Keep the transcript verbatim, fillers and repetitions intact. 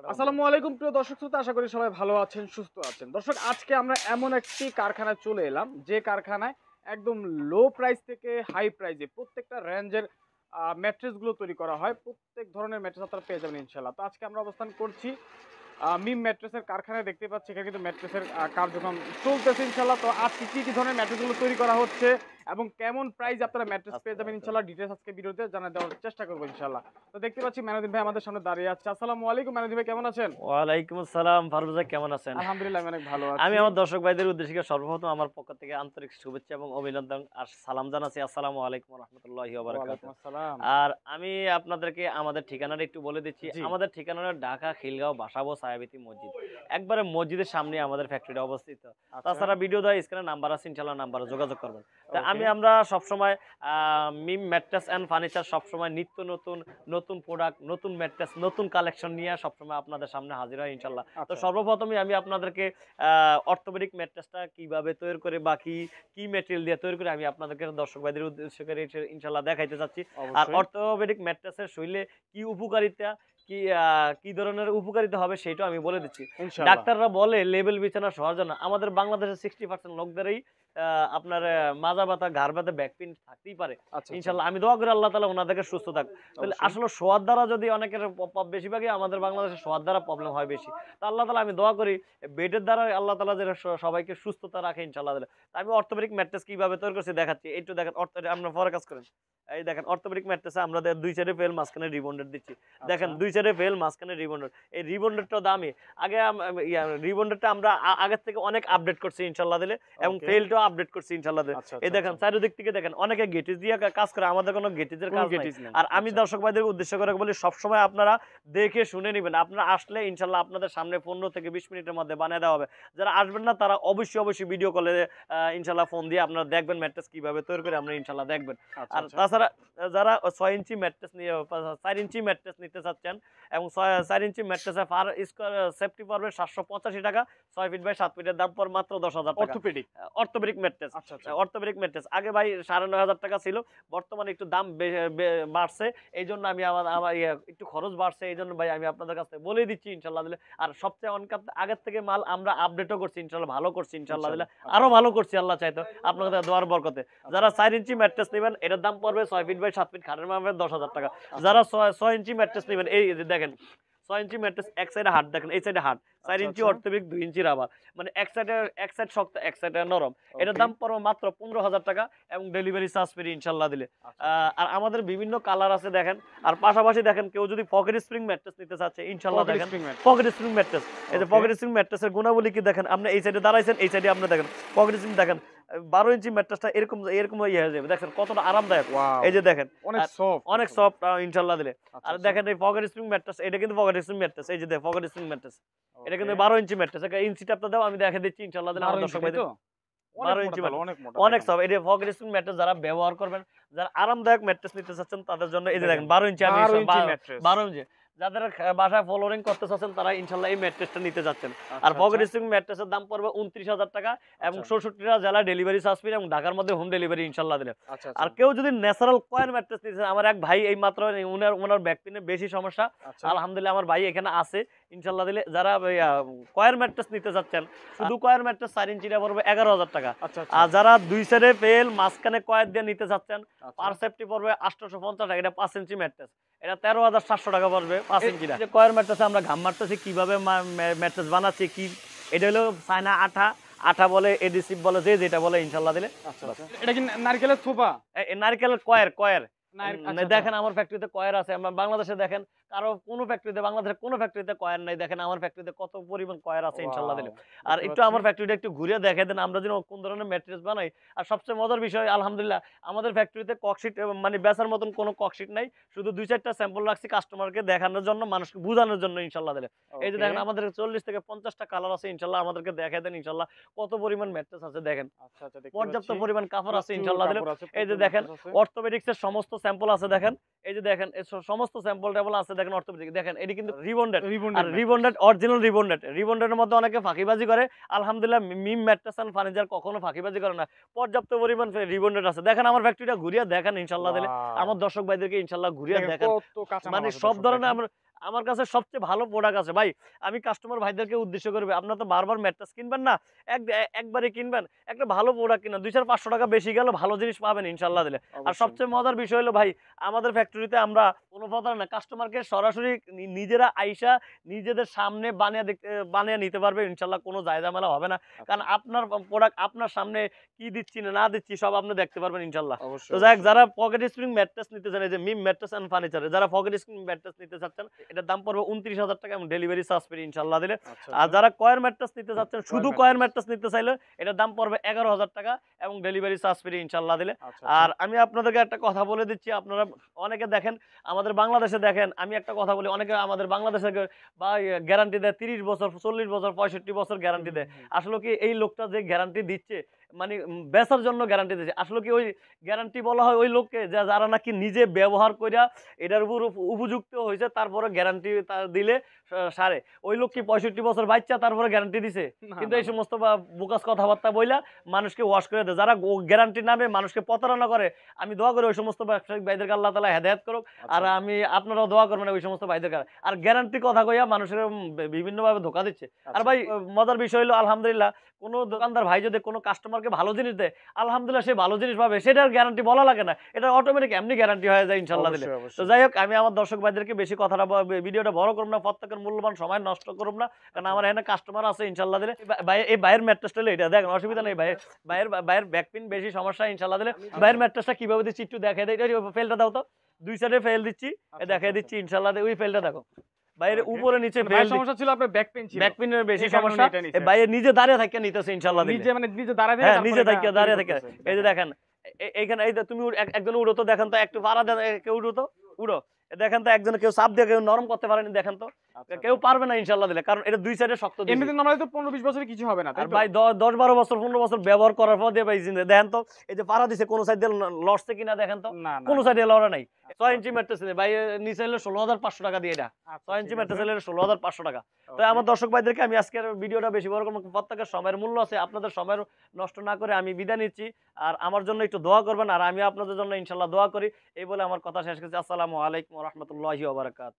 আসসালামু আলাইকুম প্রিয় দর্শক শ্রোতা, আশা করি সবাই ভালো আছেন, সুস্থ আছেন। দর্শক, আজকে আমরা এমন একটি কারখানায় চলে এলাম যে কারখানায় একদম লো প্রাইস থেকে হাই প্রাইসে প্রত্যেকটা রেঞ্জের ম্যাট্রেস গুলো তৈরি করা হয়। প্রত্যেক ধরনের ম্যাট্রেস আপনারা পেয়ে যাবেন ইনশাল্লাহ। তো আজকে আমরা অবস্থান করছি মিম ম্যাট্রেসের কারখানায়। দেখতে পাচ্ছি এখানে কিন্তু ম্যাট্রেসের কার্যক্রম চলতেছে ইনশাল্লাহ। তো আজকে কি কি ধরনের ম্যাট্রেস গুলো তৈরি করা হচ্ছে এবং কেমন প্রাইস আপনারা ম্যাট্রেস পেয়ে যাবেন ইনশাল্লাহ, ডিটেইলস আজকে ভিডিওতে জানা দেওয়ার চেষ্টা করবো ইনশাল্লাহ। তো দেখতে পাচ্ছি মেনুদ্দিন ভাই আমাদের সামনে দাঁড়িয়ে আছে। আসসালামু আলাইকুম মেনুদ্দিন ভাই, কেমন আছেন? ওয়ালাইকুম আসসালাম ফারুক ভাই, কেমন আছেন? আলহামদুলিল্লাহ আমি অনেক ভালো আছি। আমি আমার দর্শক ভাইদের উদ্দেশ্যে সর্বপ্রথম আমার পক্ষ থেকে আন্তরিক শুভেচ্ছা এবং অভিনন্দন আর সালাম জানাচ্ছি। আসসালামু আলাইকুম ওয়া রাহমাতুল্লাহি ওয়া বারাকাতুহু। আসসালাম। আর আমি আপনাদেরকে আমাদের ঠিকানাটা একটু বলে দিচ্ছি। আমাদের ঠিকানাটা ঢাকা খিলগাঁও বাসাবো ছায়াবীথি মসজিদ, একবারে মসজিদের সামনে আমাদের ফ্যাক্টরিটা অবস্থিত। তাছাড়া ভিডিও দেওয়া স্ক্রিনে নাম্বার আছে, ইনশাআল্লাহ নাম্বারে যোগাযোগ করবেন। তো আমি আমরা সবসময় মিম ম্যাট্রেস অ্যান্ড ফার্নিচার সবসময় নিত্য নতুন নতুন প্রোডাক্ট, নতুন ম্যাট্রেস, নতুন কালেকশন নিয়ে সবসময় আপনাদের সামনে হাজির হয় ইনশাআল্লাহ। তো সর্বপ্রথমে আমি আপনাদেরকে অর্থোপেডিক ম্যাট্রেসটা কিভাবে তৈরি করে বা কি কি ম্যাটেরিয়াল দিয়ে তৈরি করে আমি আপনাদেরকে দর্শক ভাইদের উদ্দেশ্য করে ইনশাআল্লাহ দেখাইতে চাচ্ছি। আর অর্থোপেডিক ম্যাট্রেসের শরীরে কি উপকারিতা, কি কি ধরনের উপকারিতা হবে সেটাও আমি বলে দিচ্ছি। ডাক্তাররা বলে লেভেল বিছানা সহজ না। আমাদের বাংলাদেশের সিক্সটি পার্সেন্ট লোকদেরই আপনার মাজা ব্যথা, ঘাড় ব্যথা, ব্যাক পেইন থাকতেই পারে। ইনশাআল্লাহ আমি দোয়া করি আল্লাহ তাআলা ওনাদেরকে সুস্থ থাক। তাহলে আসলে শোয়ার দ্বারা যদি অনেকের বেশিরভাগই আমাদের বাংলাদেশে শোয়ার দ্বারা প্রবলেম হয় বেশি, তো আল্লাহ তাআলা আমি দোয়া করি বেডের দ্বারা আল্লাহ তাআলা যে সবাইকে সুস্থতা রাখে ইনশাআল্লাহ। আমি অর্থোপেডিক ম্যাট্রেস কিভাবে তৈরি করছি দেখাচ্ছি, একটু দেখেন। আপনারা ফরে কাজ করেন, এই দেখেন অর্থোপেডিক ম্যাট্রেসে আমরা দুই সাইডে ফেল মাঝখানে রিবন্ডেড দিচ্ছি। দেখেন দুই সাইডে ফেল মাঝখানে রিবন্ডেড। এই রিবন্ডেডটা দামি। আগে রিবন্ডেডটা আমরা আগের থেকে অনেক আপডেট করছি ইনশাআল্লাহ দিলে, এবং ফেলটাও আপডেট করছি ইনশাআল্লাহ। এই দেখেন চারিদিক থেকে দেখেন অনেকে গেটিস দিয়ে কাজ করে, আমাদের কোনো গেটিসের কাজ নাই। আর আমি দর্শক ভাইদের উদ্দেশ্য করে বলি সবসময় আপনারা দেখে শুনে নেবেন। আপনারা আসলে ইনশাআল্লাহ আপনাদের সামনে পনেরো থেকে বিশ মিনিটের মধ্যে বানিয়ে দেওয়া হবে। যারা আসবেন না তারা অবশ্যই অবশ্যই ভিডিও কলে ইনশাআল্লাহ ফোন দিয়ে আপনারা দেখবেন ম্যাট্রেস কিভাবে তৈরি করে আমরা ইনশাআল্লাহ দেখবেন। আর তাছাড়া যারা ছয় ইঞ্চি ম্যাট্রেস নিয়ে চার ইঞ্চি ম্যাট্রেস নিতে চাচ্ছেন এবং চার ইঞ্চি ম্যাট্রেসে পার স্কোয়ার সেফটি পড়বে সাতশো পঁচাশি টাকা। ছয় ফিট বাই সাত ফিটের দাম পর মাত্র দশ হাজার টাকা। Orthopaedic orthopaedic mattress orthopaedic mattress আগে ভাই সাড়ে নয় হাজার টাকা ছিল, বর্তমানে একটু দাম বাড়ছে। এই জন্য আমি আমার আমার একটু খরচ বাড়ছে, এই জন্য ভাই আমি আপনাদের কাছে বলে দিচ্ছি ইনশাআল্লাহ দিলে। আর সবচেয়ে অনেক আগের থেকে মাল আমরা আপডেটও করছি ইনশাআল্লাহ, ভালো করছি ইনশাআল্লাহ দিলে, আরো ভালো করছি আল্লাহ চাইতো আপনাদের দোয়ার বরকতে। যারা চার ইঞ্চি ম্যাট্রেস নেবেন এটার দাম পড়বে ছয় ফিট বাই সাত ফিট খাটের মাপে দশ হাজার টাকা। যারা ছয় ইঞ্চি ম্যাট্রেস নেবেন এই দেখেন ছয় ইঞ্চি ম্যাট্রেস এক সাইডে হার্ড, দেখেন এই সাইডে হার্ড, চার ইঞ্চি অর্থোপেডিক, দুই ইঞ্চি রাবার, মানে এক সাইডে এক সাইড শক্ত এক সাইডে নরম। এটার দাম পড়বে মাত্র পনেরো হাজার টাকা এবং ডেলিভারি চার্জ ফ্রি ইনশাআল্লাহ দিলে। আর আমাদের বিভিন্ন কালার আছে দেখেন। আর পাশাপাশি দেখেন কেউ যদি পকেট স্প্রিং ম্যাট্রেস নিতে চাচ্ছে ইনশাআল্লাহ দেখেন পকেট স্প্রিং ম্যাট্রেস। এই যে পকেট স্প্রিং ম্যাট্রেসের গুণাবলী কি দেখেন, আপনি এই সাইডে দাঁড়াইছেন, এই সাইডে আপনি দেখেন পকেট স্প্রিং দেখেন বারো ইঞ্চি ম্যাট্রেসটা এরকম এরকম ইয়ে হয়ে যাবে, দেখেন কতটা আরামদায়ক। এই যে দেখেন অনেক সফট অনেক সফট ইনশাআল্লাহ দিলে। আর দেখেন এই পকেট স্প্রিং ম্যাট্রেস, এটা কিন্তু পকেট স্প্রিং ম্যাট্রেস। এই যে দেখেন পকেট স্প্রিং ম্যাট্রেস, এটা কিন্তু বারো ইঞ্চি ম্যাট্রেস। ইঞ্চি টাপটা দাও আমি দেখে দিচ্ছি ইনশাআল্লাহ দিলে। আমার দর্শক ভাইদের বারো ইঞ্চি অনেক সফট। এটা পকেট স্প্রিং ম্যাট্রেস যারা ব্যবহার করবেন, যারা আরামদায়ক ম্যাট্রেস নিতে চাচ্ছেন তাদের জন্য এই যে দেখেন বারো ইঞ্চি বারো ইঞ্চি যাদের বাসায় ফ্লোরিং করতে চাচ্ছেন তারা ইনশাআল্লাহ এই ম্যাট্রেসটা নিতে যাচ্ছেন। আর পকেট স্প্রিং ম্যাট্রেসের দাম পড়বে উনত্রিশ হাজার টাকা এবং ষষ্ঠীটা জেলায় ডেলিভারি চার্জ ফ্রি এবং ঢাকার মধ্যে হোম ডেলিভারি ইনশাআল্লাহ দিলে। আর কেউ যদি ন্যাচারাল কয়ের ম্যাট্রেস নিতে চান, আমার এক ভাই এই মাত্র উনার উনার ব্যাক পেইনে বেশি সমস্যা, আলহামদুলিল্লাহ আমার ভাই এখানে আছে ইনশাআল্লাহ দিলে। যারা কয়ের ম্যাট্রেস নিতে চাচ্ছেন শুধু কয়ের ম্যাট্রেস চার ইঞ্চিটা পড়বে এগারো হাজার টাকা। আর যারা দুই সাইডে ফেল মাঝখানে কয়ের দিয়ে নিতে চাচ্ছেন পার সেফটি পড়বে আটশোশো পঞ্চাশ টাকা। এটা পাঁচ ইঞ্চি ম্যাট্রেস, এটা তেরো হাজার সাতশো টাকা পড়বে পাঁচ ইঞ্চিটা। কয়ের ম্যাট্রেসে আমরা ঘাম মারতেছি কিভাবে ম্যাট্রেস বানাচ্ছি কি, এটা হলো চায়না আঠা, আঠা বলে এডিসিভ বলে যে যেটা বলে ইনশাআল্লাহ দিলে। এটা কি নারকেলের থোপা? নারকেলের কয়ের কয়ের দেখেন আমার ফ্যাক্টরিতে কয়ের আছে। বাংলাদেশে দেখেন কারো কোনো ফ্যাক্টরিতে, বাংলাদেশের কোনো ফ্যাক্টরিতে কয়ের নাই, দেখেন আমার ফ্যাক্টরিতে কত পরিমাণ কয়ের আছে ইনশাআল্লাহ দিলে। আর একটু আমার ফ্যাক্টরিটা একটু ঘুরে দেখে দেন আমরা যেন কোন ধরনের ম্যাট্রেস বানাই। আর সবচেয়ে মজার বিষয় আলহামদুলিল্লাহ আমাদের ফ্যাক্টরিতে ককশিট মানে বেচার মতন কোনো ককশিট নাই, শুধু দুই চারটা স্যাম্পল রাখছি কাস্টমারকে দেখানোর জন্য, মানুষকে বোঝানোর জন্য ইনশাআল্লাহ দিলে। এই যে দেখেন আমাদের চল্লিশ থেকে পঞ্চাশটা কালার আছে ইনশাআল্লাহ, আমাদেরকে দেখে দেন ইনশাআল্লাহ কত পরিমাণ ম্যাট্রেস আছে দেখেন, পর্যাপ্ত পরিমাণ কাপড় আছে ইনশাআল্লাহ দিলে। এই যে দেখেন অর্থোপেডিক্সের সমস্ত স্যাম্পল আছে দেখেন, এই যে দেখেন সমস্ত স্যাম্পল টেবল আছে দেখেন অর্থোপেডিক। দেখেন এটি কিন্তু রিবন্ডেড, আর রিবন্ডেড অরিজিনাল রিবন্ডেড। রিবন্ডেডের মধ্যে অনেকে ফাঁকিবাজি করে, আলহামদুলিল্লাহ মিম ম্যাট্রেস এন্ড ফার্নিচার কখনো ফাঁকিবাজি করে না, পর্যাপ্ত পরিমাণ রিবন্ডেড আছে। দেখেন আমার ফ্যাক্টরিটা ঘুরিয়ে দেখেন ইনশাআল্লাহ দিলে, আমার দর্শক ভাইদেরকে ইনশাআল্লাহ ঘুরিয়ে দেখেন, মানে সব ধরনের আমরা আমার কাছে সবচেয়ে ভালো প্রোডাক্ট আছে ভাই। আমি কাস্টমার ভাইদেরকে উদ্দেশ্য করবে, আপনারা তো বারবার ম্যাট্রেস কিনবেন না, এক একবারে কিনবেন, একটা ভালো প্রোডাক্ট কিনা দুই চার পাঁচশো টাকা বেশি গেল ভালো জিনিস পাবেন ইনশাল্লাহ দিলে। আর সবচেয়ে মজার বিষয় হলো ভাই, আমাদের ফ্যাক্টরিতে আমরা কোনো প্রতারণা না, কাস্টমারকে সরাসরি নিজেরা আইসা নিজেদের সামনে বানিয়ে দেখতে বানিয়ে নিতে পারবে ইনশাল্লাহ, কোনো জায়জামেলা হবে না। কারণ আপনার প্রোডাক্ট আপনার সামনে কি দিচ্ছি না না দিচ্ছি সব আপনি দেখতে পারবেন ইনশাল্লাহ। তো যাই হোক, যারা পকেট স্প্রিং ম্যাট্রেস নিতে চান, এই যে মিম ম্যাট্রেস এন্ড ফার্নিচার, যারা পকেট স্প্রিং ম্যাট্রেস নিতে চাচ্ছেন এটার দাম পড়বে উনত্রিশ হাজার টাকা এবং ডেলিভারি চার্জ ফ্রি ইনশাল্লাহ দিলে। আর যারা কয়ের ম্যাট্রেস নিতে চাচ্ছেন, শুধু কয়ের ম্যাট্রেস নিতে চাইলে এটার দাম পড়বে এগারো হাজার টাকা এবং ডেলিভারি চার্জ ফ্রি ইনশাল্লাহ দিলে। আর আমি আপনাদেরকে একটা কথা বলে দিচ্ছি, আপনারা অনেকে দেখেন আমাদের বাংলাদেশে, দেখেন আমি একটা কথা বলি, অনেকে আমাদের বাংলাদেশে বা গ্যারান্টি দেয় তিরিশ বছর চল্লিশ বছর পঁয়ষট্টি বছর গ্যারান্টি দেয়। আসলে কি এই লোকটা যে গ্যারান্টি দিচ্ছে মানে বেচার জন্য গ্যারান্টি দিচ্ছে, আসলে কি ওই গ্যারান্টি বলা হয় ওই লোককে যারা নাকি নিজে ব্যবহার কইরা এটার উপর উপযুক্ত হয়েছে, তারপরে গ্যারান্টি দিলে সারে। ওই লোক কি পঁয়ষট্টি বছর বাচ্চা তারপরে গ্যারান্টি দিছে? কিন্তু এই সমস্ত বোকাস কথাবার্তা বইলা মানুষকে ওয়াশ করে দেয়, যারা গ্যারান্টি নামে মানুষকে প্রতারণা করে। আমি দোয়া করি ওই সমস্ত ব্যবসায়িক ভাইদেরকে আল্লাহ তাআলা হেদায়েত করুক। আর আমি আপনারাও দোয়া করবেন ওই সমস্ত ভাইদেরকে। আর গ্যারান্টি কথা কইয়া মানুষের বিভিন্নভাবে ধোকা দিচ্ছে। আর ভাই মজার বিষয় হলো আলহামদুলিল্লাহ, কোনো দোকানদার ভাই যদি কোনো কাস্টমারকে ভালো জিনিস দেয়, আলহামদুলিল্লাহ সে ভালো জিনিস পাবে, সেটার গ্যারান্টি বলা লাগে না, এটা অটোমেটিক এমনি গ্যারান্টি হয়ে যায় ইনশাল্লাহ দিলে। তো যাই হোক, আমি আমার দর্শক ভাইদেরকে বেশি কথাটা ভিডিওটা বড় করব না, প্রত্যেকের মূল্যবান সময় নষ্ট করব না, কারণ আমার এখানে কাস্টমার আছে ইনশাল্লাহ দিলে। ভাই এই ভাইয়ের ম্যাট্রেসটা এটা দেখেন, অসুবিধা নেই, ভাই ভাইয়ের ভাইয়ের ব্যাক পিন বেশি সমস্যা ইনশাল্লাহ দিলে। ভাইয়ের ম্যাট্রেসটা কিভাবে দিচ্ছি একটু দেখাই দেয়, ফেলটা দাও তো, দুই সাইডে ফেল দিচ্ছি, দেখাই দিচ্ছি ইনশাল্লাহ। ওই ফেলটা দেখো, বাইরে উপরে নিচে ফেল সমস্যা ছিল, আপনার ব্যাক পেইন ছিল, ব্যাক পেইনের বেশি সমস্যা, বাইরে নিজে দাঁড়িয়ে থাকে নিতেছে ইনশাআল্লাহ, নিজে মানে নিজে দাঁড়ায় থাকে, হ্যাঁ নিজে থাকে দাঁড়িয়ে থাকে। এই যে দেখেন এইখানে, এই যে তুমি একজন উড়ো তো, দেখেন তো একটু পাড়া দেন, কেউ উড়ো তো, উড়ো দেখেন তো, একজন কেউ চাপ দিয়ে কেউ নরম করতে পারেনি, দেখেন তো কেউ পারবে না ইনশাআল্লাহ দিলে, কারণ এটা দুই সাইডে শক্ত। এমনিতে নরমালি তো পনেরো বিশ বছরে কিছু হবে না, আর ভাই দশ বারো বছর পনেরো বছর ব্যবহার করার পর দিয়ে ভাই দেখেন তো, এই যে পাড়া দিছে কোন সাইড দিয়ে লড়ছে কিনা দেখেন তো, কোন সাইডে লড়া নাই। ছয় ইঞ্চি ম্যাট্রেস ভাই নিচে হলো ষোলো হাজার পাঁচশো টাকা দিয়ে, এটা ছয় ইঞ্চি ম্যাট্রেস হলো ষোলো হাজার পাঁচশো টাকা। তো আমার দর্শক ভাইদেরকে আমি আজকের ভিডিওটা বেশি বড় করবো, প্রত্যেকের সময়ের মূল্য আছে, আপনাদের সময় নষ্ট না করে আমি বিদায় নিচ্ছি। আর আমার জন্য একটু দোয়া করবেন, আর আমি আপনাদের জন্য ইনশাল্লাহ দোয়া করি। এই বলে আমার কথা শেষ করছি। আসসালামু আলাইকুম ওয়া রাহমাতুল্লাহি ওয়া বারাকাতুহু।